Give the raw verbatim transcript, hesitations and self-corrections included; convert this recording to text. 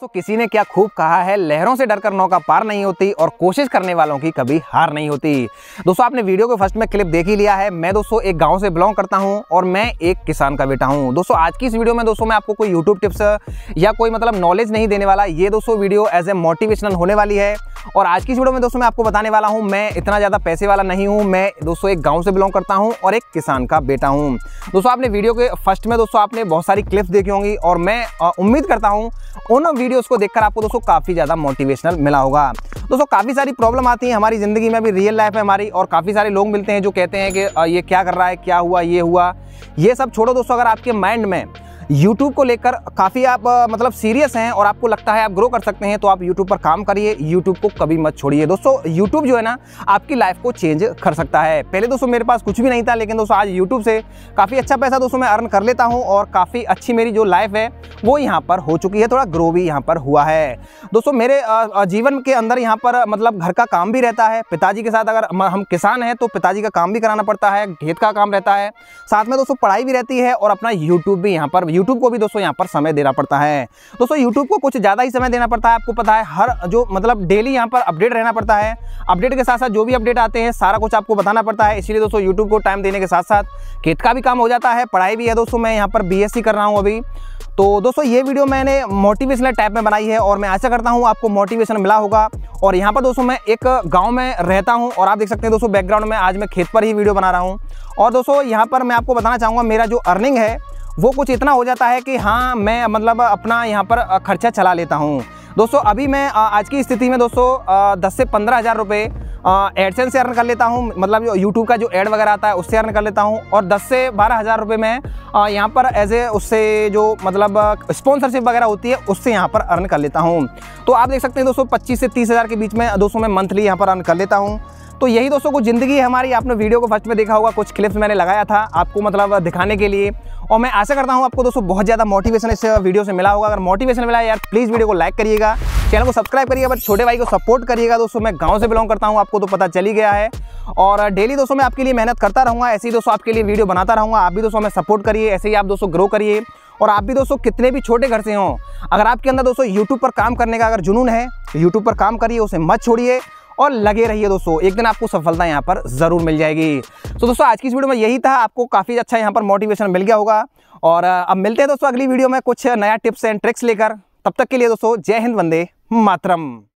दोस्तों किसी ने क्या खूब कहा है, लहरों से डरकर नौका पार नहीं होती और कोशिश करने वालों की कभी हार नहीं होती। दोस्तों आपने वीडियो के फर्स्ट में क्लिप देख ही लिया है। मैं दोस्तों एक गांव से बिलोंग करता हूं और मैं एक किसान का बेटा हूं। दोस्तों आज की इस वीडियो में दोस्तों मैं आपको कोई यूट्यूब टिप्स या कोई मतलब नॉलेज नहीं देने वाला। ये दोस्तों वीडियो एज ए मोटिवेशनल होने वाली है। और आज की इस वीडियो में दोस्तों मैं आपको बताने वाला हूं, मैं इतना ज़्यादा पैसे वाला नहीं हूं। मैं दोस्तों एक गाँव से बिलोंग करता हूँ और एक किसान का बेटा हूँ। दोस्तों आपने वीडियो के फर्स्ट में दोस्तों आपने बहुत सारी क्लिप्स देखी होंगी और मैं उम्मीद करता हूँ उन वीडियोस को देखकर आपको दोस्तों काफ़ी ज़्यादा मोटिवेशनल मिला होगा। दोस्तों काफ़ी सारी प्रॉब्लम आती है हमारी ज़िंदगी में, अभी रियल लाइफ है हमारी, और काफ़ी सारे लोग मिलते हैं जो कहते हैं कि ये क्या कर रहा है, क्या हुआ, ये हुआ। ये सब छोड़ो दोस्तों, अगर आपके माइंड में यूट्यूब को लेकर काफ़ी आप मतलब सीरियस हैं और आपको लगता है आप ग्रो कर सकते हैं तो आप यूट्यूब पर काम करिए। यूट्यूब को कभी मत छोड़िए। दोस्तों यूट्यूब जो है ना आपकी लाइफ को चेंज कर सकता है। पहले दोस्तों मेरे पास कुछ भी नहीं था, लेकिन दोस्तों आज यूट्यूब से काफ़ी अच्छा पैसा दोस्तों मैं अर्न कर लेता हूं और काफ़ी अच्छी मेरी जो लाइफ है वो यहाँ पर हो चुकी है। थोड़ा ग्रो भी यहाँ पर हुआ है। दोस्तों मेरे जीवन के अंदर यहाँ पर मतलब घर का काम भी रहता है। पिताजी के साथ अगर हम किसान हैं तो पिताजी का काम भी कराना पड़ता है, खेत का काम रहता है, साथ में दोस्तों पढ़ाई भी रहती है और अपना यूट्यूब भी यहाँ पर यूट्यूब को भी दोस्तों यहाँ पर समय देना पड़ता है। दोस्तों यूट्यूब को कुछ ज़्यादा ही समय देना पड़ता है। आपको पता है हर जो मतलब डेली यहाँ पर अपडेट रहना पड़ता है। अपडेट के साथ साथ जो भी अपडेट आते हैं सारा कुछ आपको बताना पड़ता है। इसलिए दोस्तों यूट्यूब को टाइम देने के साथ साथ खेत का भी काम हो जाता है, पढ़ाई भी है। दोस्तों मैं यहाँ पर बीएससी कर रहा हूँ अभी। तो दोस्तों ये वीडियो मैंने मोटिवेशनल टाइप में बनाई है और मैं आशा करता हूँ आपको मोटिवेशन मिला होगा। और यहाँ पर दोस्तों मैं एक गांव में रहता हूँ और आप देख सकते हैं दोस्तों बैकग्राउंड में आज मैं खेत पर ही वीडियो बना रहा हूँ। और दोस्तों यहाँ पर मैं आपको बताना चाहूँगा मेरा जो अर्निंग है वो कुछ इतना हो जाता है कि हाँ मैं मतलब अपना यहाँ पर खर्चा चला लेता हूँ। दोस्तों अभी मैं आज की स्थिति में दोस्तों दस से पंद्रह हज़ार रुपये एडसेंस से अर्न कर लेता हूँ। मतलब जो यूट्यूब का जो ऐड वगैरह आता है उससे अर्न कर लेता हूँ। और दस से बारह हज़ार रुपये मैं यहाँ पर एज ए उससे जो मतलब स्पॉन्सरशिप वगैरह होती है उससे यहाँ पर अर्न कर लेता हूँ। तो आप देख सकते हैं दोस्तों पच्चीस से तीस हज़ार के बीच में दोस्तों मैं मंथली यहाँ पर अर्न कर लेता हूँ। तो यही दोस्तों कुछ ज़िंदगी है हमारी। आपने वीडियो को फर्स्ट में देखा होगा, कुछ क्लिप्स मैंने लगाया था आपको मतलब दिखाने के लिए। और मैं आशा करता हूँ आपको दोस्तों बहुत ज़्यादा मोटिवेशन इस वीडियो से मिला होगा। अगर मोटिवेशन मिला यार प्लीज़ वीडियो को लाइक करिएगा, चैनल को सब्सक्राइब करिएगा, बट छोटे भाई को सपोर्ट करिएगा। दोस्तों मैं गाँव से बिलोंग करता हूँ, आपको तो पता चल ही गया है। और डेली दोस्तों मैं आपके लिए मेहनत करता रहूँगा, ऐसे ही दोस्तों आपके लिए वीडियो बनाता रहूँगा। आप भी दोस्तों हमें सपोर्ट करिए, ऐसे ही आप दोस्तों ग्रो करिए। और आप भी दोस्तों कितने भी छोटे घर से हों, अगर आपके अंदर दोस्तों यूट्यूब पर काम करने का अगर जुनून है तो यूट्यूब पर काम करिए, उसे मत छोड़िए और लगे रहिए दोस्तों। एक दिन आपको सफलता यहाँ पर ज़रूर मिल जाएगी। तो दोस्तों आज की इस वीडियो में यही था, आपको काफ़ी अच्छा यहाँ पर मोटिवेशन मिल गया होगा। और अब मिलते हैं दोस्तों अगली वीडियो में कुछ नया टिप्स एंड ट्रिक्स लेकर। तब तक के लिए दोस्तों जय हिंद, वंदे मातरम।